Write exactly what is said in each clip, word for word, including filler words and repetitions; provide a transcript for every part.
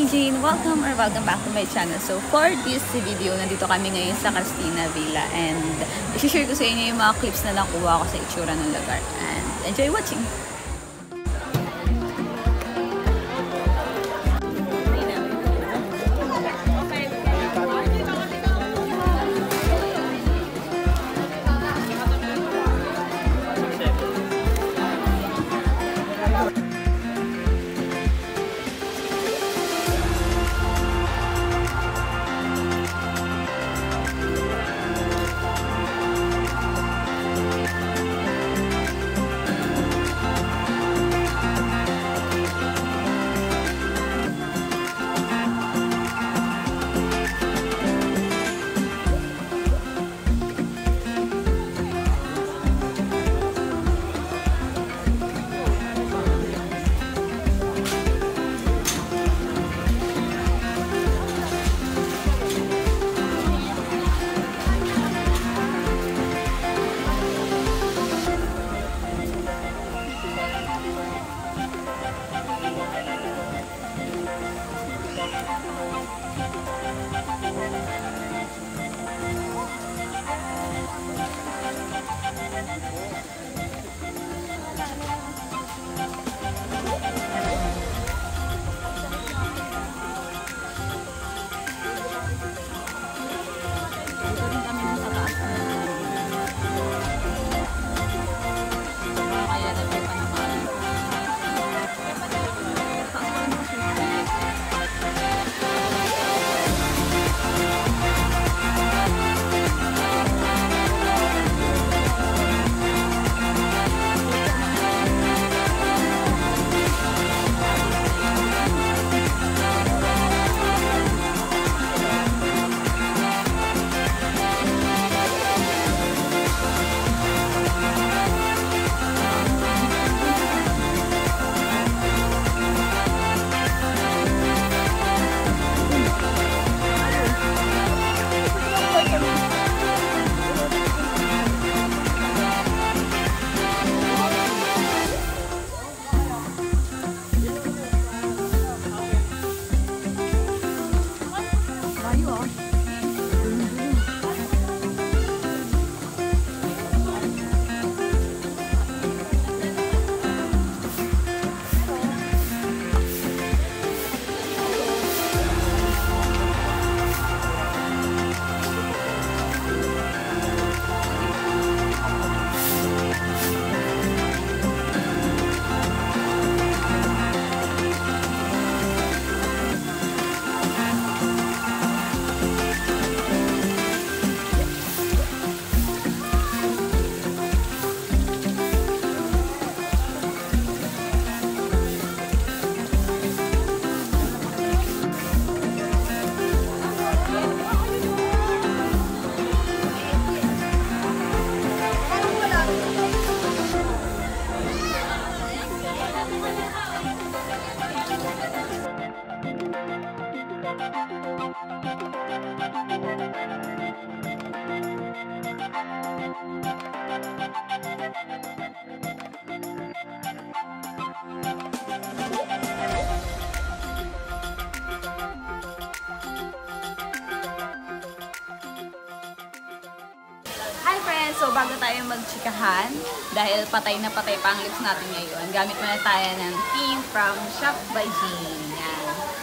Jean! Welcome or welcome back to my channel. So for this video, nandito kami ngayon sa Cristina Villa and i-share ko sa inyo yung mga clips na nakuha ko sa itsura ng lugar. And enjoy watching! Hi friends! So bago tayo magchikahan, dahil patay na patay pa ang lips natin ngayon, gamit muna tayo ng theme from Shop by Jean. Yan.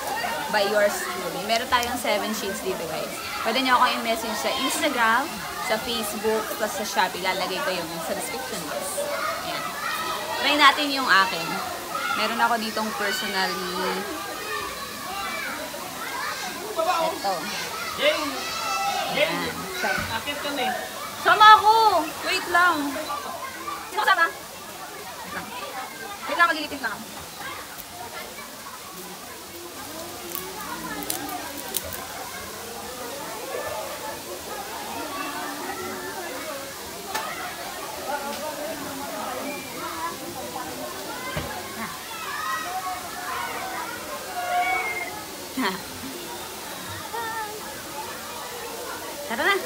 By yours truly. Meron tayong seven shades dito guys. Pwede nyo ako i-message sa Instagram, sa Facebook, plus sa Shopee. Lalagay ko yung sa description box. Yan. Try natin yung akin. Meron ako ditong personally. Ito. Jane! Jane! Yan. Akit ka na eh. Sama ako! Wait lang. Sino kasama? Wait lang. Wait lang, maglilipis lang ako. Tara na!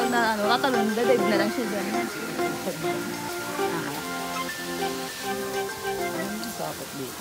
pag na ano, katalon, dadive na lang siya dyan. Sakot dito.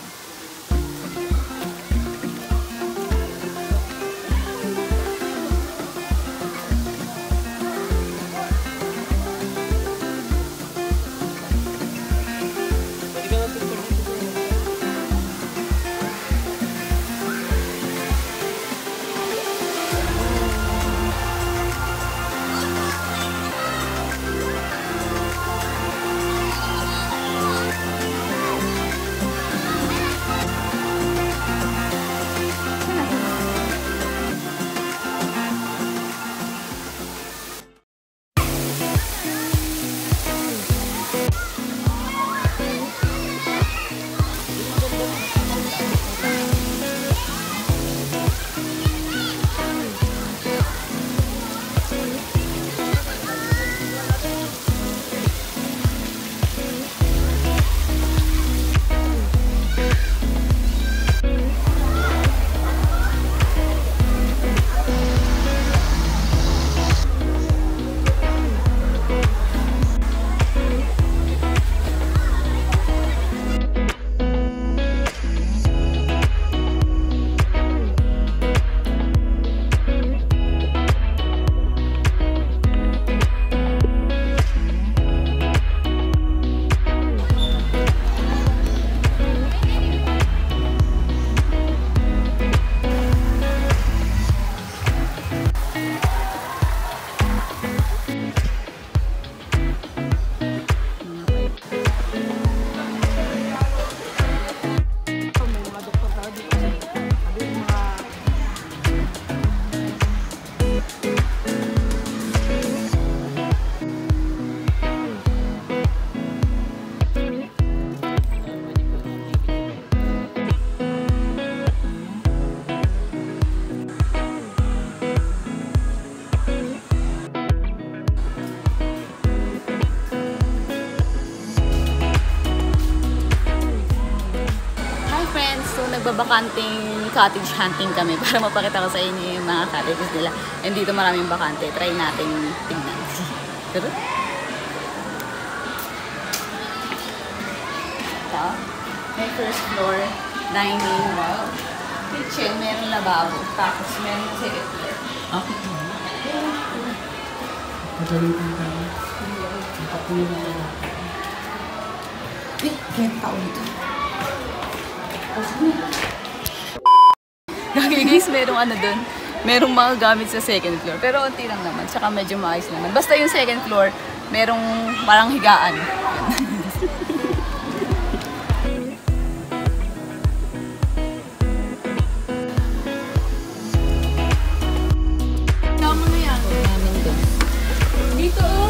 Nagbabakanting cottage hunting kami para mapakita ko sa inyo yung mga cottages nila. And dito maraming bakante. Try natin tingnan. Pero ito, may first floor, dining, wow. Kitchen, meron lababo. Tapos meron second floor. Okay. Pagalitin ka na. Nakapunin na lang. Eh, kaya tao dito. Gagi guys, merong ano dun. Merong mga gamit sa second floor. Pero unti lang naman. Tsaka medyo maayos naman. Basta yung second floor, merong parang higaan. Tama na yan. Dito oh.